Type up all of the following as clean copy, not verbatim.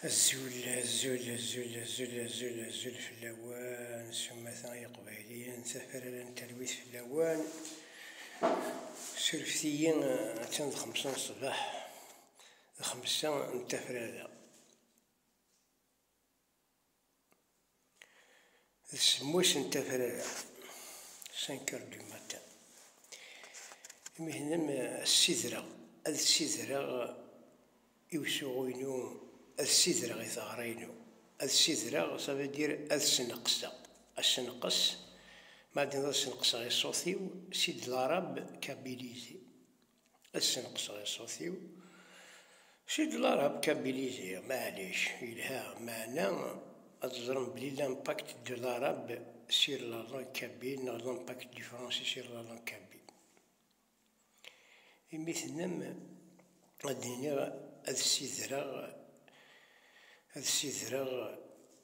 الزول في اللوان ثم ثاني قبيليا سفر تلويث في اللوان سلفتيين تند 5 الصباح 5 نتفرادة السموس نتفرادة 5 دو ماتان مهنم السيدرا يوسوغينو السيدرا غيثغرينو السيدرا صافي دير السنقص ما دير السنقص غير صوتيو سيد العرب كابيليزي السنقص غير صوتيو سيد العرب كابيليزي معليش يلها معنا أتظرم بلي لامباكت دو العرب سير لا لانغ كابيل نغ لامباكت دو فرونسي سير لا لانغ كابيل مثلنا الدنيا السيدرا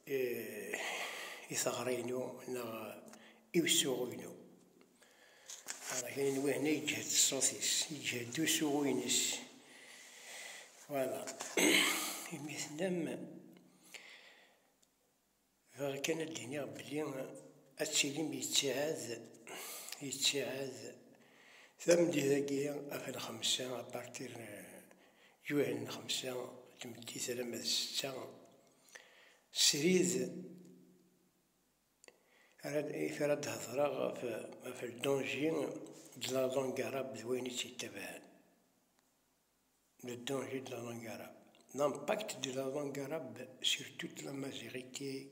يثغرينو نا يوسوغينو كاين وهنا يجهد الصوتيس يجهد سوغينس فوالا مثلا كان الدنيا بلي التسليم يتعاد ثمدي ذاكيا أفل 5 أبارتير جوهن 5 تمدي 3 6 سريد فرد هضرا في الدونجي د لا لونغ عرب دويني تيتبعان لو دونجي د لا لونغ عرب لامباكت دو لا لونغ عرب سير توت لا ماجوريتي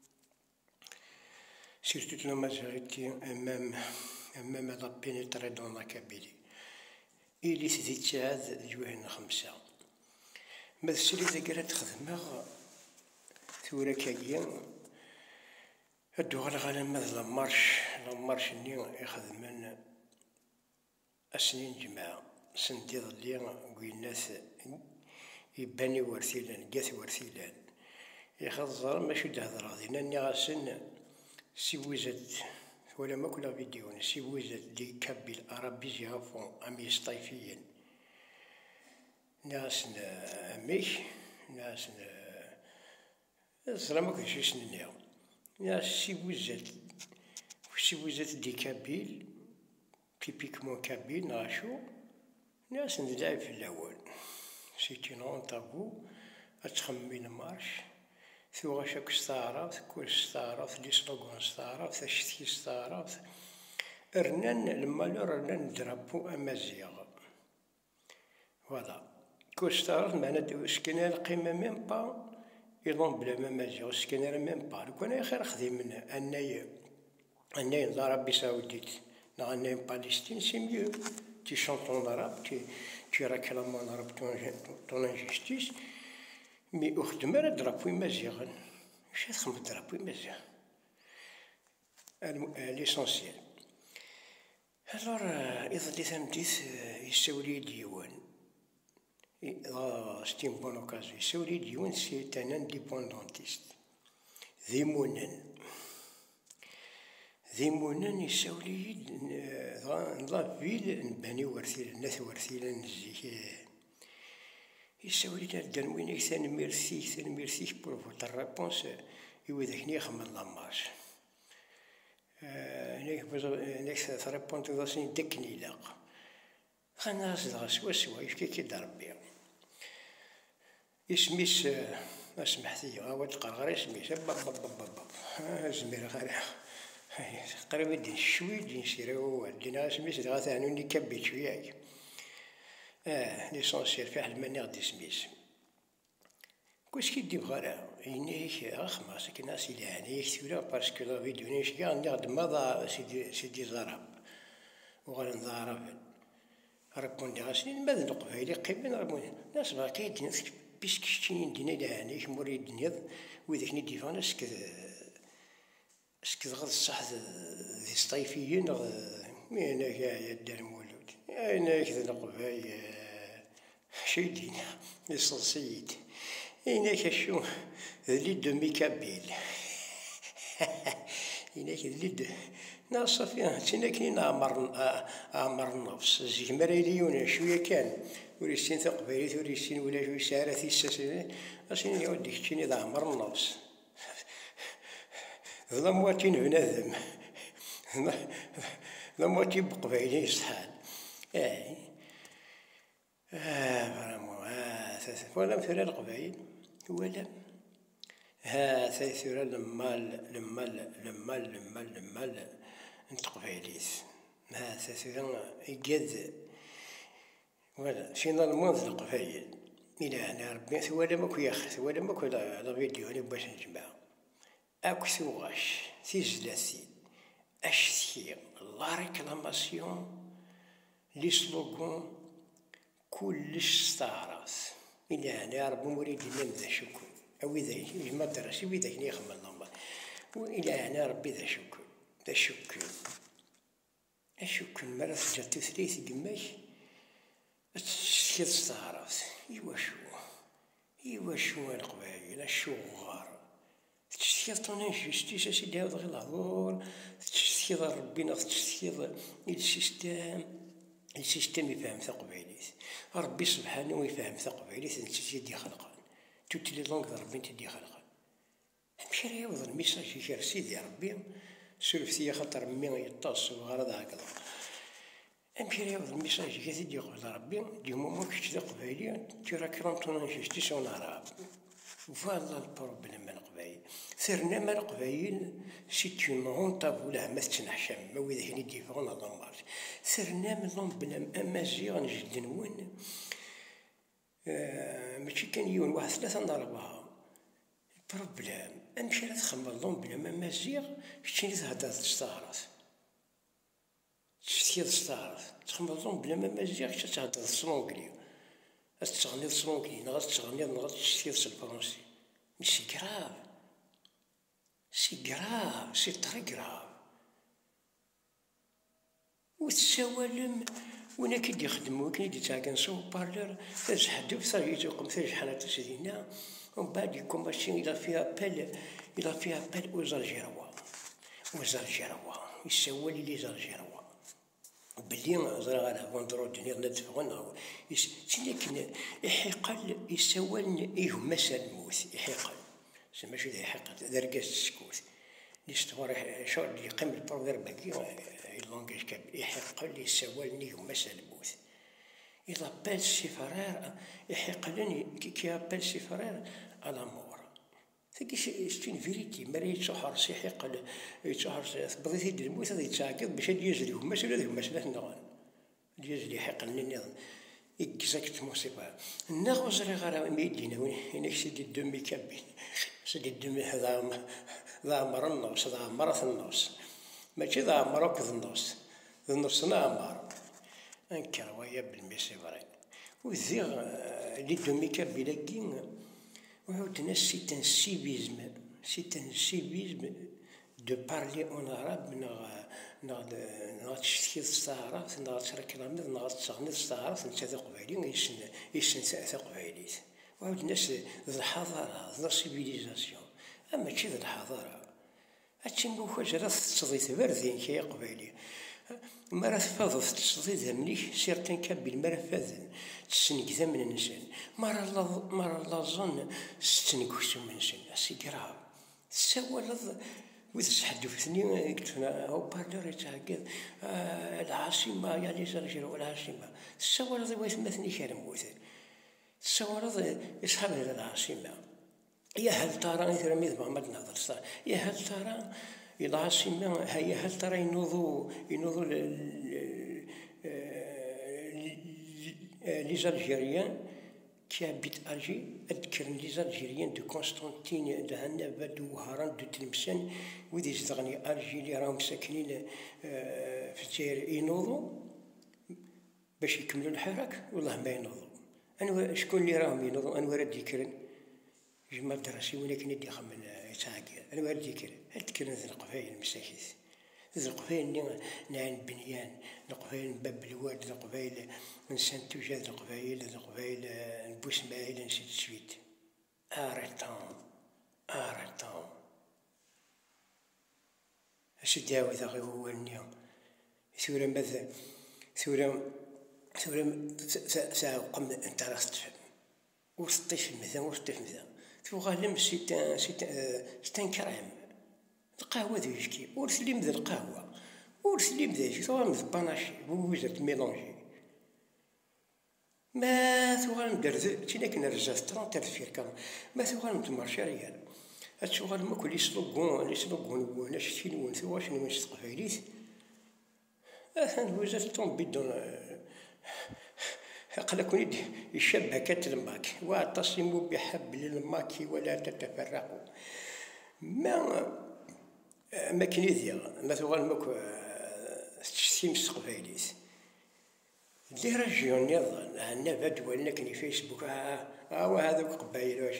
أمام لا بينيتري دون لا كابيلي إلي تتعاد جوهن 5 ما السري ذاك راه تخدمها ثورا كاكيا هادو غالا ماذ لامارش ني يخدمن السنين جماعة سندي ظلي قويناث يباني ورثيلان قاث ورثيلان ياخذ الزرا ماشي دهضر غادينا ني غاسن سيبوزات ولا ما كل فيديو سيبوزات دي كابيل أرابيزي هافون أمي صيفيا ناس أميش ناس الزرا ما كنتش يسننيها ناس سيبوزات دي كابيل تيبيكمون كابيل ناشو ناس ندلعب في الأول سيتي نون تابو أتخمين مارش ثوغا شاك ستعرف كل ستعرف لي سلوغون ستعرف ثشتي ستعرف رنان المالور رنان درابو أمازيغ فوالا كل ستعرف معنا سكنا القيمة ميم با يضون بلا مازيغ سكنا ميم با لو كان خير خديم أنايا العربي ساوديت نا أنايا باليستين سي ميو تي شونطون العرب تي راكلامون العرب طون انجستيس مي أخدم راه درابوي مازيغ واش تخدم درابوي مازيغ ليسونسيال الور إذا لي ثمديت يساولي ديوان ستي بون اوكازيون يساولي ديوان سي ان انديبوندونتيست ذي مونان يساولي لا فيل نباني ورثيلا ناث ورثيلا نزيه يساولي دان وين ثاني ميرسيك بور فوتر ريبونس يوذاكني يخمم لاماج هناك تريبونت ضاسني دكني لاق خانا غاسدغا سوا يفكي ربي اسميس اسمحتي غاوات تقرا اسميس زمير غير قريب دين شوي دين سيرو دينا اسميس غا ثاني كبيت شويه ليسونسيال في واحد المانيير دي سميس كوش كيدي بغالا ينيك خماس كنا سيدي هانيك ثورا باسكو لا فيديو نيش كاع نغد مضى سيدي زراب وغالا نضارب ربون دي غاسنين ماذا نقبايلي قيمين ربون ناس باقي دين بيسكشتين دينا لهانيك موري الدنيا وذاك نديفان اسكت غد الصح ذي صيفيين مينا كاع دار مولود انا كذا نقباي شي دينا ليسونسييد إنك شو ليد ميكابيل إنك ليد ناصف تينا كنين عمر النفس زيك مريليون شوية كان وريسين تقبيليت وريسين ولا شو سارة تيساس أصين يعود كتشيني ذا عمر النص ذا مواتين بنادم ذا مواتين بقبيلي صحان فرامو ولا مثلا القبائل ولا ثلاثة لما نتقبيليت ثلاثة يجد ولا شينا المنذ القبائل إلى أنا ربي ثوالا ماكو ياخر ثوالا ماكو لا فيديو أنا باش نجمع أكو ثواش تيزلاسي أشتي لا ريكلاماسيون لي سلوغون كلش ستاراس إلى أنا ربي مريد لنا ذا شكر أو إذا ما درسي وإذا كني يخمم الله وإلى أنا ربي ذا شكر ذا شكر الشكر مرة جات ثلاث قماش تشتي ستاراس إيوا شو القبائل الشغار تشتي طناش تشتي سيدي هذا غير الهضور تشتي ربينا تشتي السيستم يفهم ثقبيليس ربي سبحانه يفهم ثقبيليس انت تدي خلقان توتلي لونغ ربي تدي خلقان امشي ريوض الميساج يشير سيدي ربي سلفتي خاطر مي يطاس وغرض هكذا امشي ريوض الميساج كتدي يقول ربي ديما ما كنتش قبايلي ترى كرامتونا نشتي سون عرب فوالا البروبليم من القبايل ثرنا من القبايل سيت اون هونطاب ولا ما تنحشم ما وإذا هني ديفون هذا مارش ثرنا منهم بلا أمازيغ نجد نون ماشي كان يون واحد ثلاثة نضربها البروبليم أمشي لا تخمم لهم بلا أمازيغ شتي تهدر تستعرض شتي تستعرض تخمم لهم بلا أمازيغ شتي تهدر السلونجلي تغني السلونجلي نغاد تغني نغاد تشتي الفرنسي سي كراف سي تري كراف وتساولم ونا كي يخدمو كي يتعاقن سو بارلر تزحدو صافي يتوقم ثلاث حالات تسدينا ومن بعد يكون ماشي إلا فيها بال وزرجيروا يساول لي زرجيروا بلي زرا على فوندرود نير ندفغنا لكن يحيقل يساولن مثل الموت يحيقل ماشي ذا يحيقل ذا رقاس السكوت الاستوار شو اللي يقيم البروفير باكي اللونجاج كامل يحيقل يساولني مثل الموت إذا بال سي فرير يحيقلني كي يابال سي فرير على مور ثقي شتين فيريتي مري يتشحر سي حيقل يتشحر بغيتي دير الموت هذا يتعاقد باش هاد يجري هما ثلاث نغان يجري يحيقلني النظام اكزاكتومون سي با نغوز راه غير ميدينا وين سيدي الدمي كابين سيدي الدمي هذا عمر النص هذا عمر النص ماشي ذا عمر كذ النص ذا النص عمر انكر ويا بالميسي فري وذيغ لي دمي كابين لاكين وعاودنا سي ان سيفيزم دو بارلي اون عرب نغ تشتي الصحراء نغ تركلامي نغ تغني الصحراء نتا تقبايلي يسن تقبايليت وعاود الناس ذا الحضارة ذا السيفيليزاسيون اما ماشي ذا الحضارة هادشي موخاج راه تصديت باردين كي قبايلي مرة تفاضل تصديتها مليح سيرتين كابين مرة فاذن تسنقذا من النسان مرة لاظن ستنقوسو من النسان سي كراف تساول وتحدث ثني قلت انا هو بارلور يتعقد العاصمة يعني زرجيرو العاصمة تساول ذي ويثمثني كرموت تساول يصحاب هذا العاصمة يا هل ترى مثل مثل محمد ناظر صار يا هل ترى العاصمة هي هل ترى ينوضوا لي زالجيريان كي بيت أجي أذكر لي زالجيريان دو كونستانتين دو هنبا دو وهران دو تلمسان وذي زغني أجي اللي راهم ساكنين في الجزائر ينوضوا باش يكملوا الحراك والله ما ينوضوا أنا شكون اللي راهم ينوضوا أنا ورد ذكرن جمال دراسي ولكن يدي خمن يتعاقل أنا ورد ذكرن أذكر ذي القبائل المساكيس ذي القبائل نعن بنيان القبائل باب الواد القبائل من سانتوجا القبائل بوسمايل نسيت سويت أريتون أسيدي هاوي ذا غير هو النيوم ثورة ساقم انت راس تفهم وسطيش المذا وسطيش المذا تغالم ستان كرام القهوة ذو يشكي ورسلي مذا القهوة ورسلي مذا يشكي ثوغا مذا باناشي بوزة ميلونجي ما ثوغا مدرز تينا كنا رجاسترون ترفير كام ما ثوغا متمرشي ريال هتشوغا ما كل يسلوغون وانا شتين وين ثوغا شنو واش تقفايليت هو جات طون بدون قال يشبه كتلماك واعتصموا بحبل الماكي ولا تتفرقوا ما كنيديا ما ثوغا ماكو تشتيمس تقفايليت اللي رجعوا نظن عندنا فدوى كني فيسبوك وهذوك قبايل واش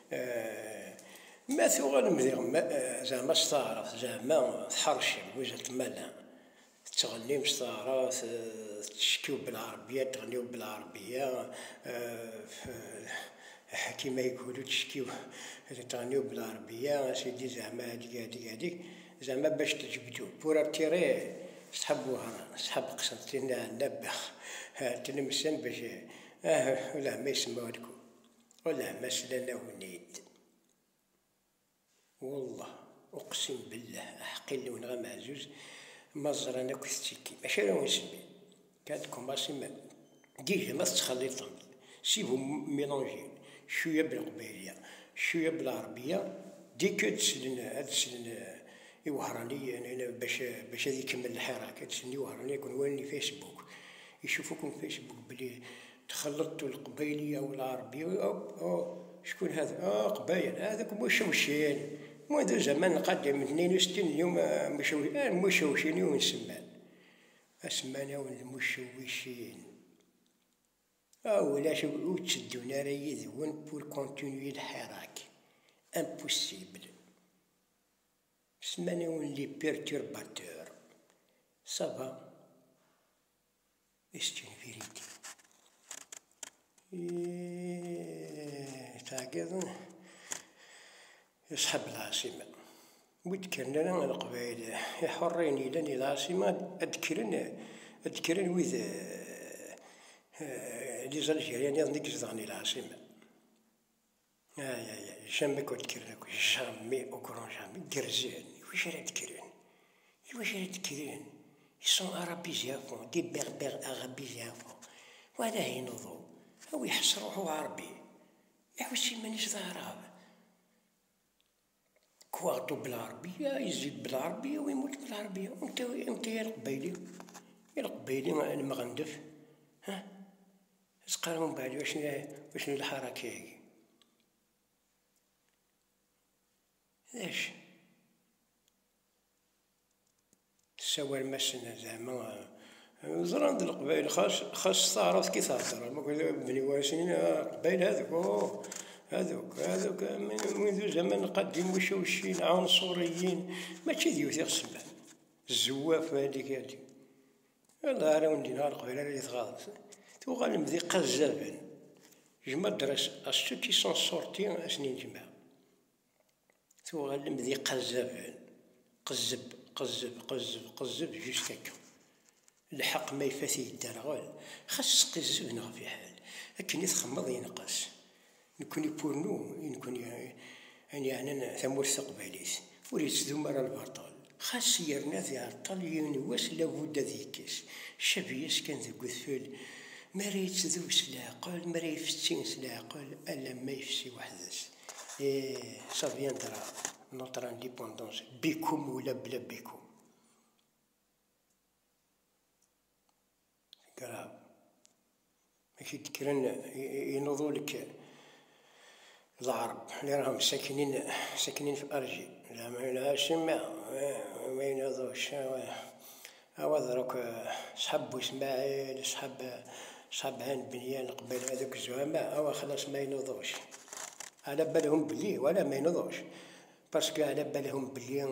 ما ثوغا مذيغ زعما استعرف زعما تحرشم وجهة مالا تغني مستعرف تشكيو بالعربية تغنيو بالعربية كيما يقولوا تشكيو تغنيو بالعربية سيدي زعما هاديك زعما باش تجبدو بورا تيري سحب قسنطين نبخ تلمسن باش ولا ما يسمعونكم ولا ما سلانا ونيد والله اقسم بالله احقي لون غا معزوز ما زرانا كستيكي ماشي راه نسمي كانت كوماسي ما ديجا ما تخلطهم سيبهم ميلونجين شويه بالقبيليه شويه بالعربيه ديك هادسلن يوهراني انا باش هذا يكمل الحراك هادسلن يوهراني يكون واني فيسبوك يشوفوكم فيسبوك بلي تخلطتوا القبيليه والعربيه شكون هذا قبايل هذاك مشوشين منذ زمان قدم 62 يوم مشوشين يوم سمان اسمانا المشوشين ولا شو تشدونا راه يذون بور كونتينيي الحراك امبوسيبل سمانا لي بيرتورباتور صافا استون فيريتي تعقدن يصحب العاصمة وذكرنا لنا القبائل حرين إلى العاصمة أذكرن وذ لي زالجيريان يظنك زغني العاصمة جامي كنت كرنا جامي أوكرون جامي كرزان واش راه تكرين يسون أرابيزيافون دي بغبغ أغابيزيافون وهذا ينوضو هو يحس روحو عربي يحوس مانيش ظاهرة كواطو بالعربية يزيد بالعربية ويموت بالعربية وانت يا القبيلي أنا مغندف تقارن من بعد واشنو الحركة هاكي ليش تساوى المسنة زعما زران د القبائل خاص تعرف كي تهضر ما بني واسنين قبائل هذوك منذ زمن قديم مشوشين عنصريين ماشي ديوث السمان الزواف هذيك والله راه ولدي نهار قبيله اللي تغاض توغالم ذي قزابن جما درس ceux qui sont sortis سنين جماعة توغالم ذي قزابن قزب جوستاك الحق ما يفاتي الدار خاص قزب نغ في حال لكن يتخمض ينقص نكوني بورنو نكون يعني ثمورث قباليس وريت ذو مرة البطل خاص يرنا ذي عطل ينواس لابد ذيكس شبيس كان ذي قثفل مريت ذو سلاقل مريت فتين سلاقل ألا ما يفسي وحدث صافيان درا نوتر انديبوندونس بكم ولا بلا بكم كراب ماشي تكرن ينوضوا لك العرب اللي راهم ساكنين في أرجي لا سما ما ينوضوش هوا دروك صحاب إسماعيل صحاب هان بنيان قبل هذوك الزعماء هوا خلاص ما ينوضوش على بالهم بلي ولا ما ينوضوش باسكو على بالهم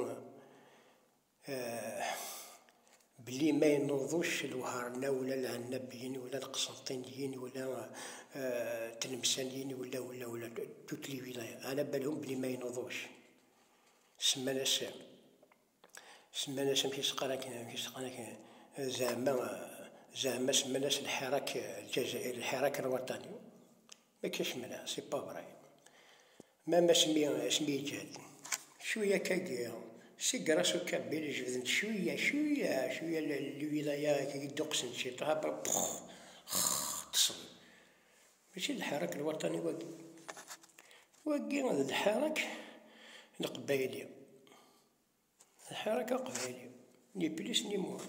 بلي ما ينوضوش الوهرنا ولا العنابيين ولا القسنطينيين ولا التلمسانيين ولا توت لي ولاية على بالهم بلي ما ينوضوش سمانا سام كي سقانا زعما زعما سمناش الحراك الجزائري الحراك الوطني، ما كاش منها سي با فراي. ما سميتها شويه كاكيا سي كراسو كابيل جبدت شويه الولايه كي يدقسن شي طاب تصل. ماشي الحراك الوطني واقي هذا الحراك القبايلي، الحركة قبايلية ني بليس ني موان.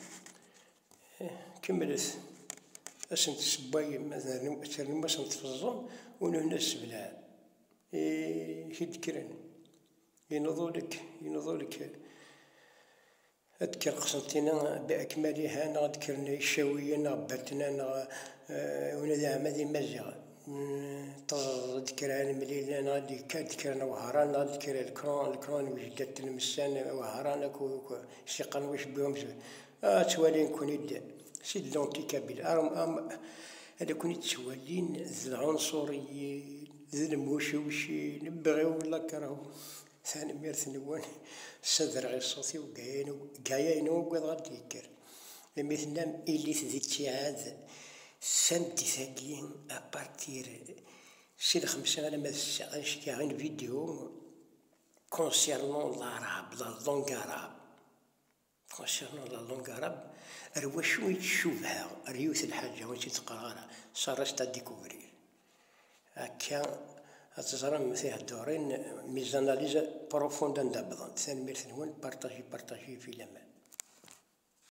كملت أسنت السبايم مثلا ترنم أسنت في الظن ونهنا السبلان كي تكرن ينوضولك أذكر قسنتنا بأكملها أنا أذكرنا الشاوية أنا غبرتنا أنا ونذا مذي مزغ تذكر أنا مليل أنا غادي كذكر أنا وهران أذكر الكرون وجدت المسان وهران سيقن وش بهم توالين كونيد سيد لونتي كابيل هذا كوني توالين ذي العنصريين ذي الموشوشين نبغيو ولا كرهو ثاني ميرث نوان صدر غير صوتي وقايين وقاض غادي يكر لمثلا إلي ذي التعاذ سنتي ثاقين أبارتير سي الخمسة على ما غنشكي غير فيديو كونسيرنون العرب لا لونغ عرب كونسيرنون لا لونغ عرب روا شوية تشوفها ريوث الحاجة وين تقراها صارت تا ديكوفرير هكا تزرم فيه الدورين ميزاناليزا بروفوندا ندبض ثاني ميرث نوان بارطاجي في الأمان.